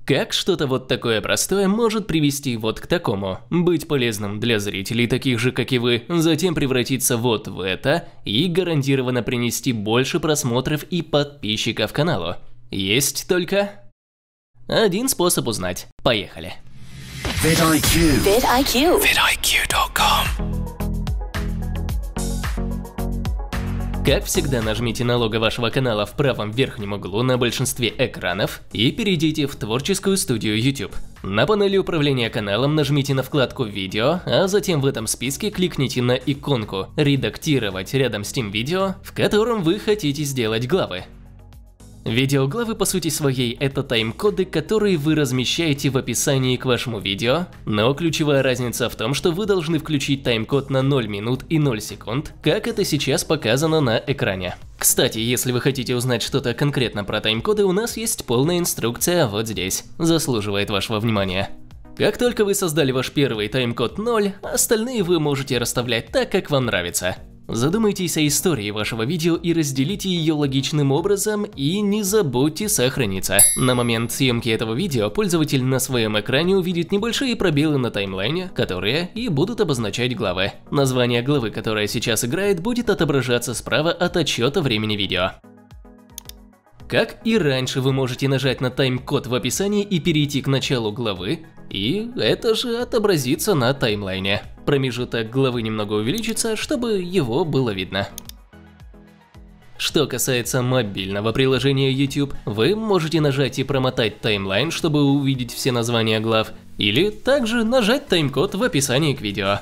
Как что-то вот такое простое может привести вот к такому, быть полезным для зрителей, таких же, как и вы, затем превратиться вот в это и гарантированно принести больше просмотров и подписчиков каналу. Есть только один способ узнать. Поехали. vidIQ. vidIQ.com. Как всегда, нажмите на лого вашего канала в правом верхнем углу на большинстве экранов и перейдите в творческую студию YouTube. На панели управления каналом нажмите на вкладку «Видео», а затем в этом списке кликните на иконку «Редактировать» рядом с тем видео, в котором вы хотите сделать главы. Видеоглавы по сути своей – это тайм-коды, которые вы размещаете в описании к вашему видео, но ключевая разница в том, что вы должны включить тайм-код на 0 минут и 0 секунд, как это сейчас показано на экране. Кстати, если вы хотите узнать что-то конкретно про тайм-коды, у нас есть полная инструкция вот здесь, заслуживает вашего внимания. Как только вы создали ваш первый тайм-код 0, остальные вы можете расставлять так, как вам нравится. Задумайтесь о истории вашего видео и разделите ее логичным образом, и не забудьте сохраниться. На момент съемки этого видео пользователь на своем экране увидит небольшие пробелы на таймлайне, которые и будут обозначать главы. Название главы, которая сейчас играет, будет отображаться справа от отсчета времени видео. Как и раньше, вы можете нажать на тайм-код в описании и перейти к началу главы, и это же отобразится на таймлайне. Промежуток главы немного увеличится, чтобы его было видно. Что касается мобильного приложения YouTube, вы можете нажать и промотать таймлайн, чтобы увидеть все названия глав, или также нажать тайм-код в описании к видео.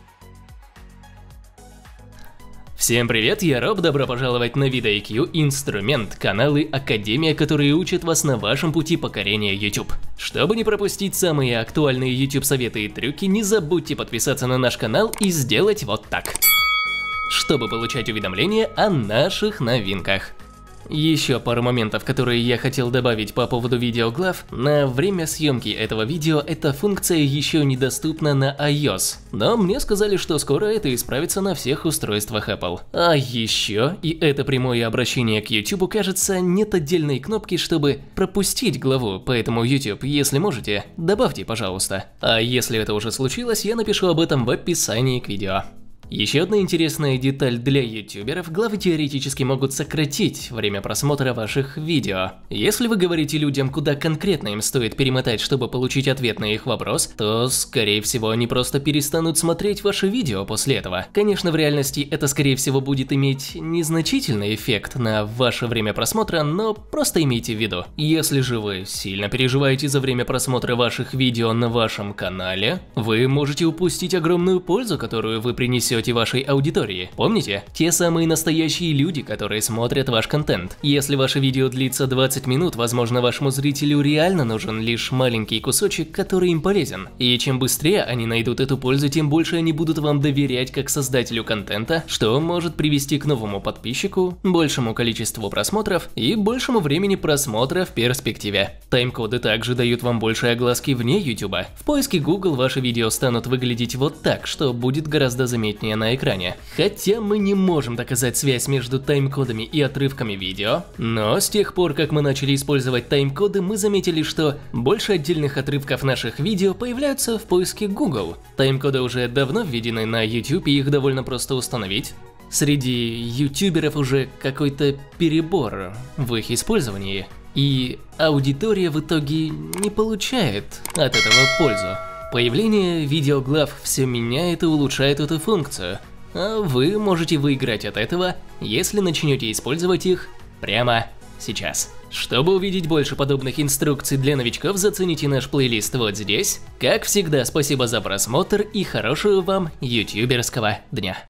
Всем привет, я Роб, добро пожаловать на vidIQ, инструмент, каналы, академия, которые учат вас на вашем пути покорения YouTube. Чтобы не пропустить самые актуальные YouTube советы и трюки, не забудьте подписаться на наш канал и сделать вот так, чтобы получать уведомления о наших новинках. Еще пару моментов, которые я хотел добавить по поводу видеоглав. На время съемки этого видео эта функция еще недоступна на iOS, но мне сказали, что скоро это исправится на всех устройствах Apple. А еще, и это прямое обращение к YouTube, кажется, нет отдельной кнопки, чтобы пропустить главу, поэтому YouTube, если можете, добавьте, пожалуйста. А если это уже случилось, я напишу об этом в описании к видео. Еще одна интересная деталь для ютуберов – главы теоретически могут сократить время просмотра ваших видео. Если вы говорите людям, куда конкретно им стоит перемотать, чтобы получить ответ на их вопрос, то, скорее всего, они просто перестанут смотреть ваши видео после этого. Конечно, в реальности это, скорее всего, будет иметь незначительный эффект на ваше время просмотра, но просто имейте в виду. Если же вы сильно переживаете за время просмотра ваших видео на вашем канале, вы можете упустить огромную пользу, которую вы принесете вашей аудитории. Помните? Те самые настоящие люди, которые смотрят ваш контент. Если ваше видео длится 20 минут, возможно, вашему зрителю реально нужен лишь маленький кусочек, который им полезен. И чем быстрее они найдут эту пользу, тем больше они будут вам доверять как создателю контента, что может привести к новому подписчику, большему количеству просмотров и большему времени просмотра в перспективе. Тайм-коды также дают вам больше огласки вне YouTube. В поиске Google ваши видео станут выглядеть вот так, что будет гораздо заметнее на экране. Хотя мы не можем доказать связь между тайм-кодами и отрывками видео, но с тех пор, как мы начали использовать тайм-коды, мы заметили, что больше отдельных отрывков наших видео появляются в поиске Google. Тайм-коды уже давно введены на YouTube, и их довольно просто установить. Среди ютуберов уже какой-то перебор в их использовании, и аудитория в итоге не получает от этого пользу. Появление видеоглав все меняет и улучшает эту функцию, а вы можете выиграть от этого, если начнете использовать их прямо сейчас. Чтобы увидеть больше подобных инструкций для новичков, зацените наш плейлист вот здесь. Как всегда, спасибо за просмотр и хорошего вам ютуберского дня.